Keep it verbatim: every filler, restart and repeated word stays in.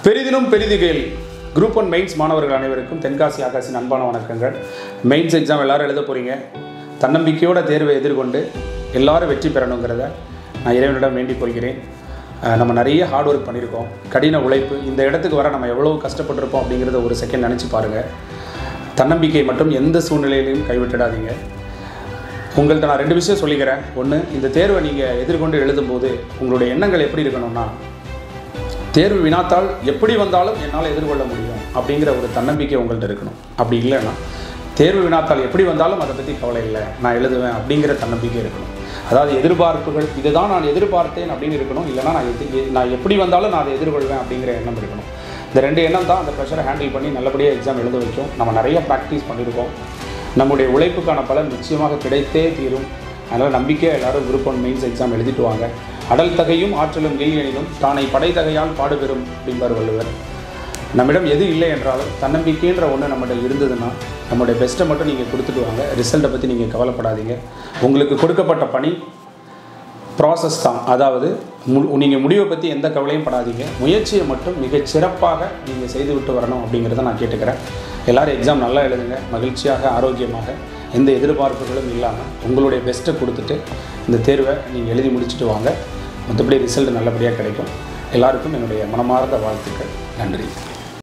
பெரிதினும் பெரிதிகேல் group one mains மாணவர்கள் அனைவருக்கும் தென்காசி ஆகாசின் அன்பான வணக்கங்கள். மெயின்ஸ் எக்ஸாம் எல்லாரும் எழுத போகிறீங்க. தன்னம்பிக்கையோட தேர்வை எதிர்கொண்டு எல்லாரும் வெற்றி பெறணுங்கிறத நான் இறைவனிடம் வேண்டிக் கொள்கிறேன். நம்ம நிறைய ஹார்ட் ஒர்க் பண்ணியிருக்கோம், கடின உழைப்பு. இந்த இடத்துக்கு வர நம்ம எவ்வளோ கஷ்டப்பட்டிருப்போம் அப்படிங்கிறத ஒரு செகண்ட் நினச்சி பாருங்கள். தன்னம்பிக்கை மட்டும் எந்த சூழ்நிலையிலையும் கைவிட்டுடாதீங்க. உங்கள்கிட்ட நான் ரெண்டு விஷயம் சொல்லிக்கிறேன். ஒன்று, இந்த தேர்வை நீங்கள் எதிர்கொண்டு எழுதும்போது உங்களுடைய எண்ணங்கள் எப்படி இருக்கணும்னா, தேர்வு வினாத்தால் எப்படி வந்தாலும் என்னால் எதிர்கொள்ள முடியும் அப்படிங்கிற ஒரு தன்னம்பிக்கை உங்கள்கிட்ட இருக்கணும். அப்படி இல்லைன்னா தேர்வு வினாத்தால் எப்படி வந்தாலும் அதை பற்றி கவலை இல்லை, நான் எழுதுவேன் அப்படிங்கிற தன்னம்பிக்கை இருக்கணும். அதாவது எதிர்பார்ப்புகள் இதுதான் நான் எதிர்பார்த்தேன் அப்படின்னு இருக்கணும். இல்லைனா நான் எது நான் எப்படி வந்தாலும் நான் அதை எதிர்கொள்வேன் அப்படிங்கிற எண்ணம் இருக்கணும். இந்த ரெண்டு எண்ணம் தான் அந்த ப்ரெஷரை ஹேண்டில் பண்ணி நல்லபடியாக எக்ஸாம் எழுத வைக்கும். நம்ம நிறைய ப்ராக்டிஸ் பண்ணியிருக்கோம். நம்முடைய உழைப்புக்கான பலன் நிச்சயமாக கிடைத்தே தீரும். அதனால் நம்பிக்கையாக எல்லோரும் குரூப் ஒன் மெயின்ஸ் எக்ஸாம் எழுதிட்டு வாங்க. அடல் தகையும் ஆற்றலும் எனினும் தானை படைத்தகையால் பாடுபெறும் அப்படிம்பார் வள்ளுவர். நம்மிடம் எது இல்லை என்றாலும் தன்னம்பிக்கைன்ற ஒன்று நம்மகிட்ட இருந்ததுன்னா நம்மளுடைய பெஸ்ட்டை மட்டும் நீங்கள் கொடுத்துட்டு வாங்க. ரிசல்ட்டை பற்றி நீங்கள் கவலைப்படாதீங்க. உங்களுக்கு கொடுக்கப்பட்ட பணி ப்ராசஸ் தான். அதாவது மு நீங்கள் முடிவை பற்றி எந்த கவலையும் படாதீங்க. முயற்சியை மட்டும் மிகச் சிறப்பாக நீங்கள் செய்துவிட்டு வரணும் அப்படிங்கிறத நான் கேட்டுக்கிறேன். எல்லோரும் எக்ஸாம் நல்லா எழுதுங்க. மகிழ்ச்சியாக, ஆரோக்கியமாக, எந்த எதிர்பார்ப்புகளும் இல்லாமல் உங்களுடைய பெஸ்ட்டை கொடுத்துட்டு இந்த தேர்வை நீங்கள் எழுதி முடிச்சுட்டு வாங்க. மற்றபடி ரிசல்ட் நல்லபடியாக கிடைக்கும். எல்லாருக்கும் என்னுடைய மனமார்ந்த வாழ்த்துக்கள். நன்றி.